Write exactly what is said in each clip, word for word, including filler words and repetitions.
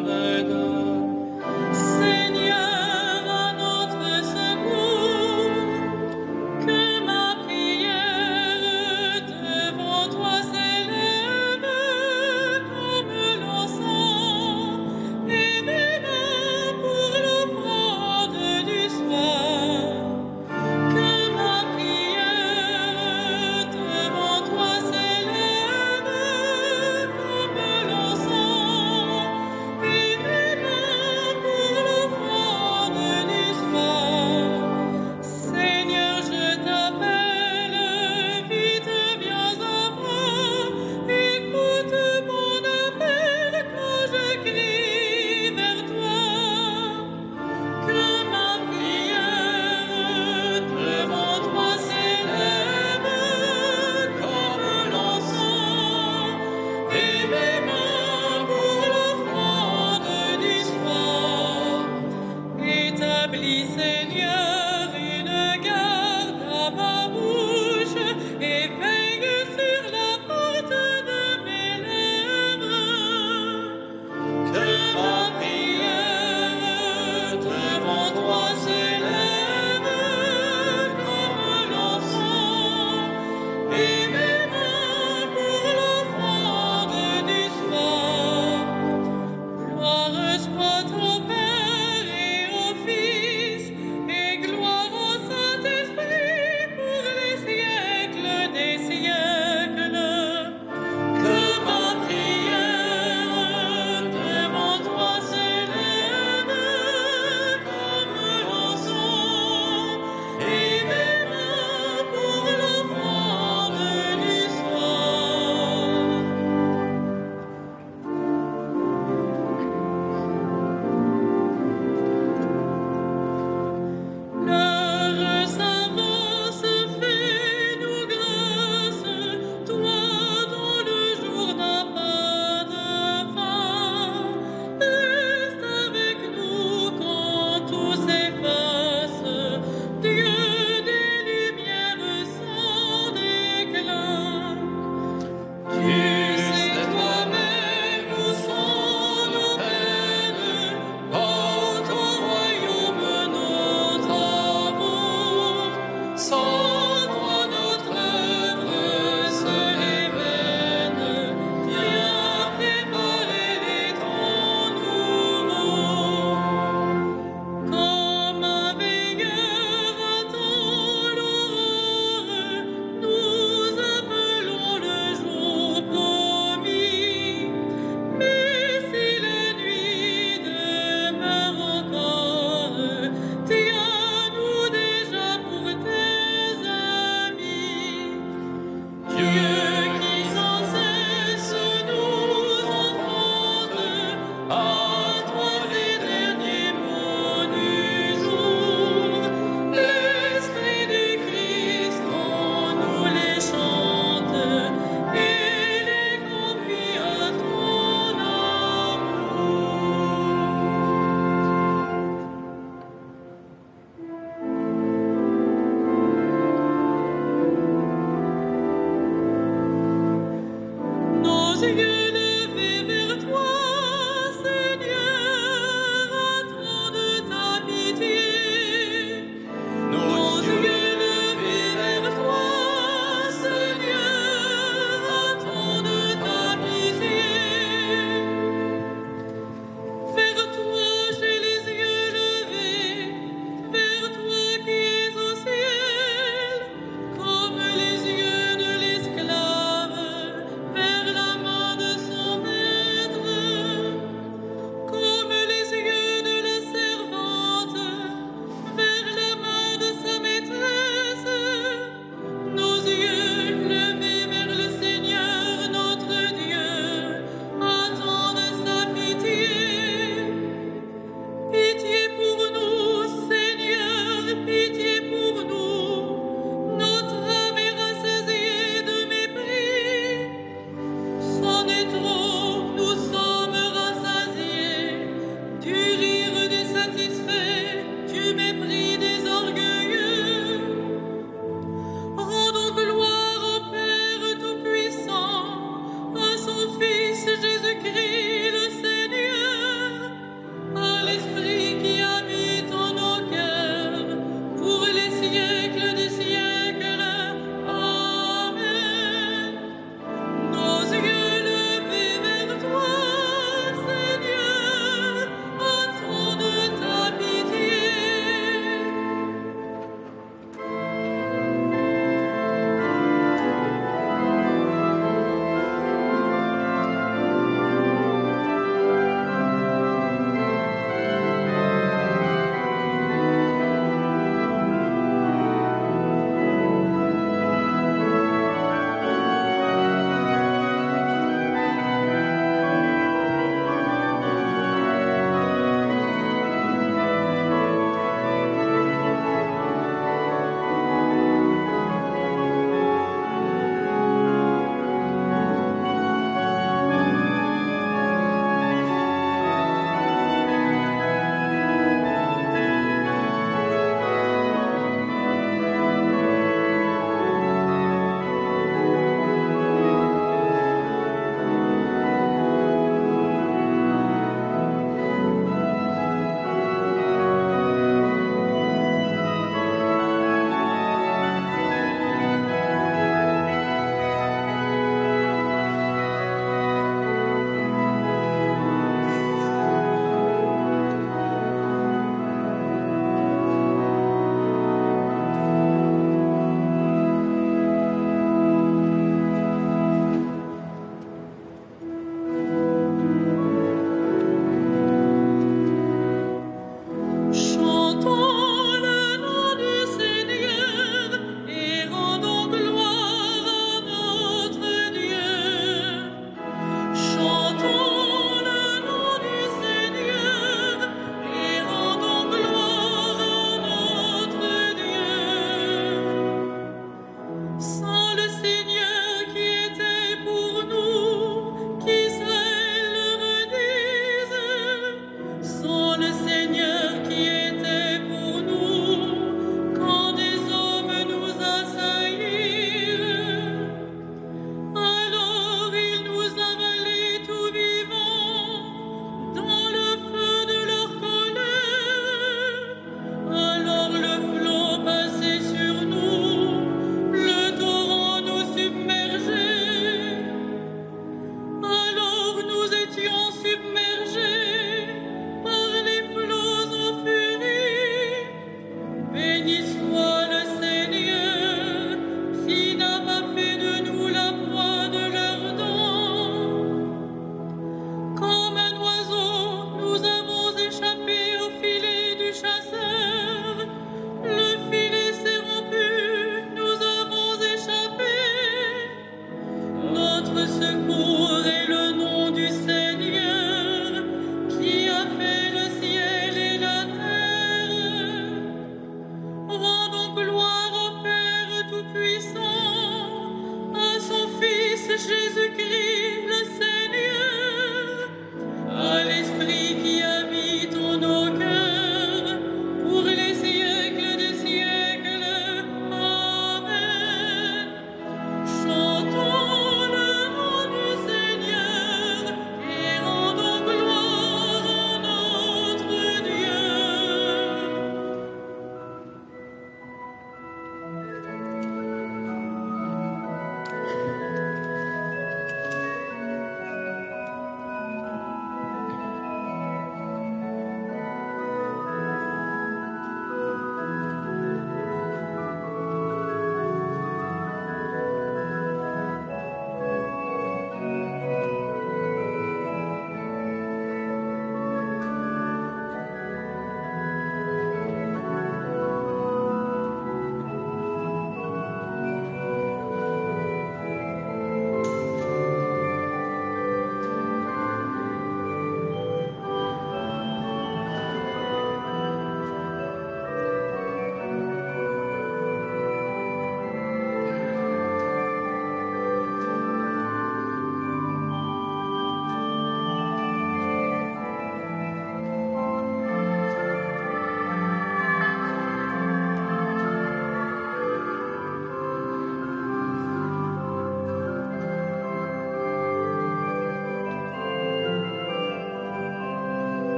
Gloire soit au Père et au Fils et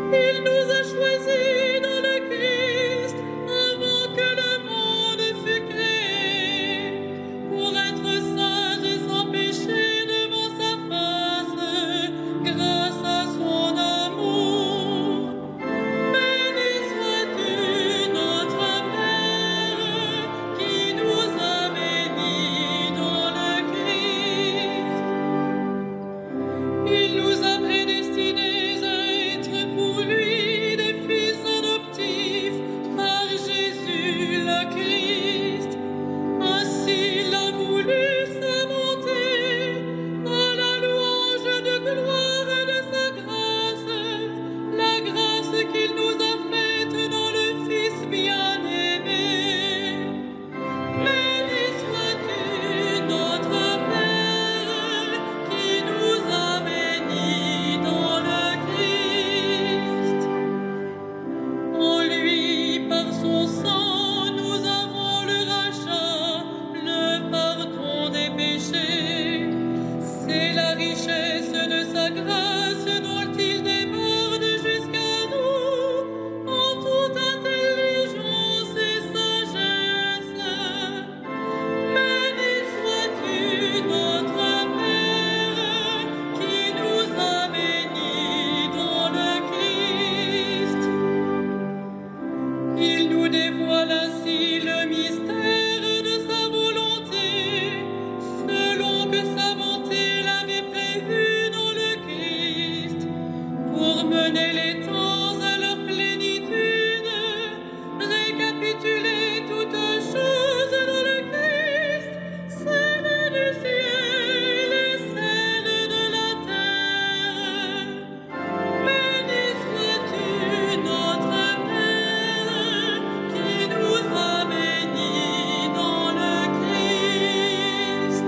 Il nous a choisis dans le Christ avant que le monde fût créé, pour être sages et sans péché devant sa face, grâce à son amour. Béni sois-tu, notre Père, qui nous a bénis dans le Christ. Il nous a prédestinés à être pour lui des fils adoptifs par Jésus le Christ. Ainsi il a voulu sa bonté, à la louange de gloire de sa grâce, la grâce qu'il nous a faite dans le Fils bien-aimé. Béni sois-tu, notre Père, qui nous a bénis dans le Christ. En lui, par son sang, nous avons le rachat, le pardon des péchés. C'est la richesse de sa grâce dont il déborde jusqu'à nous en toute intelligence et sagesse. Béni sois-tu, notre Père, qui nous a bénis dans le Christ. Il nous dévoile ainsi le mystère de sa volonté, selon que sa bonté l'avait prévu dans le Christ, pour mener les temps à leur plénitude, récapituler toutes choses dans le Christ, celles du ciel et celles de la terre. Béni sois-tu, notre Père, qui nous a bénis dans le Christ.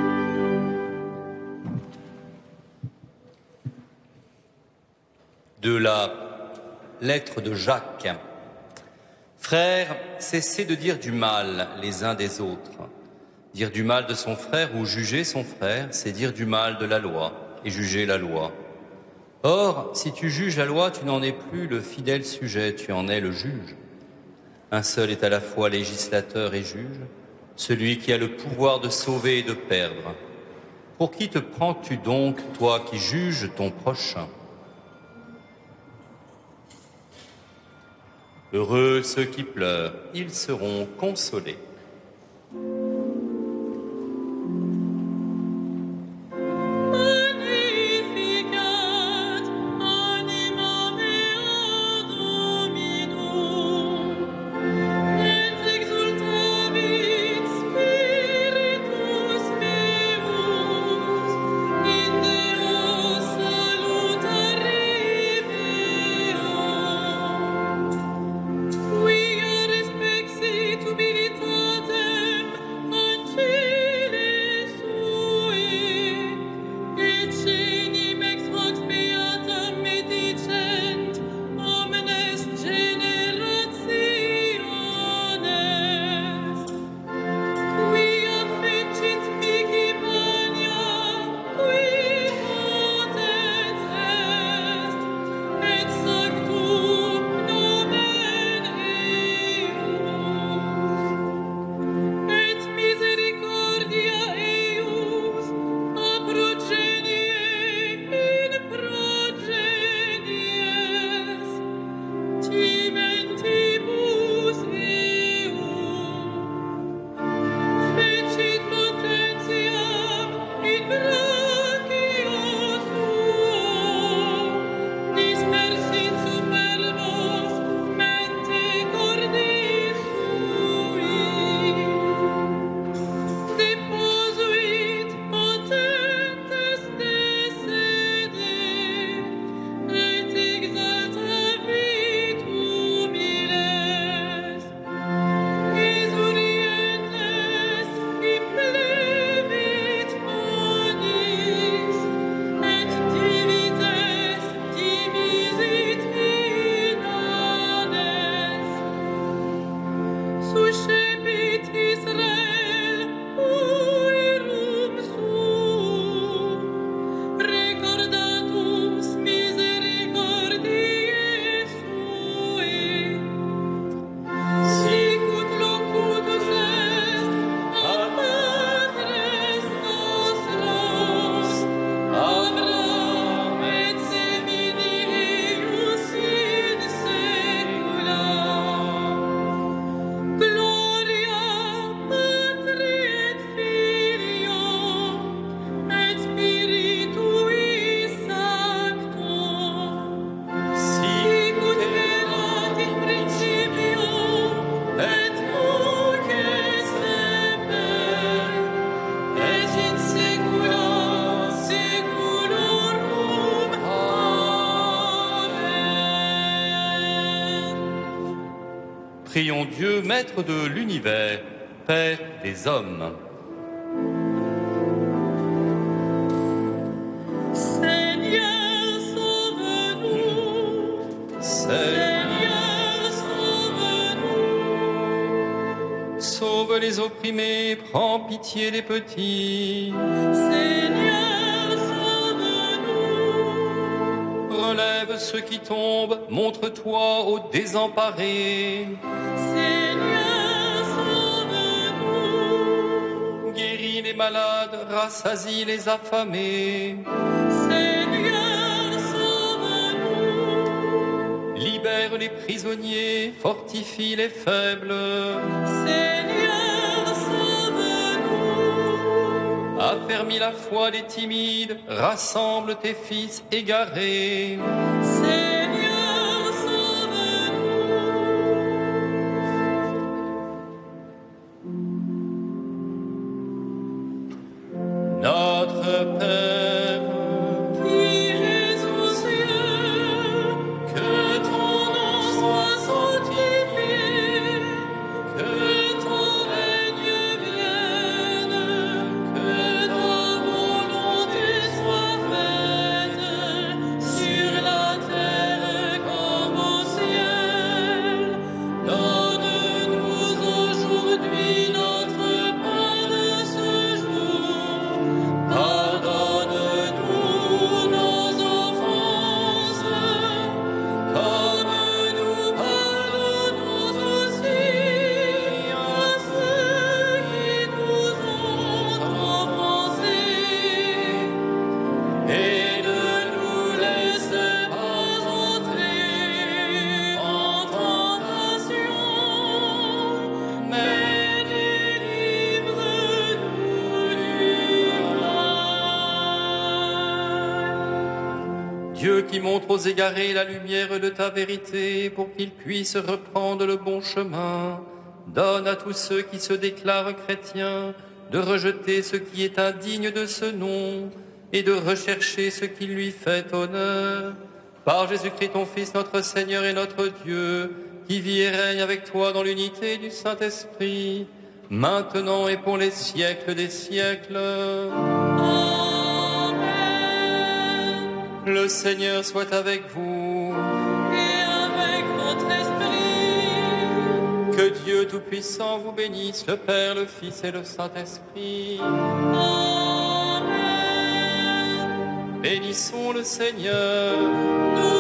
De la lettre de Jacques. Frères, cessez de dire du mal les uns des autres. Dire du mal de son frère ou juger son frère, c'est dire du mal de la loi et juger la loi. Or, si tu juges la loi, tu n'en es plus le fidèle sujet, tu en es le juge. Un seul est à la fois législateur et juge, celui qui a le pouvoir de sauver et de perdre. Pour qui te prends-tu donc, toi qui juges ton prochain ? Heureux ceux qui pleurent, ils seront consolés. Magnificat anima mea Dominum, et exultavit spiritus meus, in Deo salutari meam. Quia respexit humilitas Prions Dieu, Maître de l'univers, Père des hommes. Seigneur, sauve-nous. Seigneur, sauve-nous. Sauve les opprimés, prends pitié des petits. Seigneur, sauve-nous. Relève ceux qui tombent, montre-toi aux désemparés. Seigneur, sauve-nous. Guéris les malades, rassasie les affamés. Seigneur, sauve-nous. Libère les prisonniers, fortifie les faibles. Seigneur, sauve-nous. Affermis la foi des timides, rassemble tes fils égarés. Seigneur, sauve-nous. Notre Père, Qui es aux cieux, que ton nom soit sanctifié, que ton règne vienne, que ta volonté soit faite, sur la terre comme au ciel. Donne-nous aujourd'hui notre pain de ce jour. Pardonne-nous nos offenses, comme nous pardonnons aussi à ceux qui nous ont offensés. Et ne nous laisse pas entrer en tentation, mais délivre-nous du mal. Dieu qui montre aux égarés la lumière de ta vérité pour qu'ils puissent reprendre le bon chemin, donne à tous ceux qui se déclarent chrétiens de rejeter ce qui est indigne de ce nom et de rechercher ce qui lui fait honneur. Par Jésus-Christ, ton Fils, notre Seigneur et notre Dieu, qui vit et règne avec toi dans l'unité du Saint-Esprit, maintenant et pour les siècles des siècles. Amen. Le Seigneur soit avec vous. Et avec votre esprit. Que Dieu Tout-Puissant vous bénisse, le Père, le Fils et le Saint-Esprit. Amen. Bénissons le Seigneur. Nous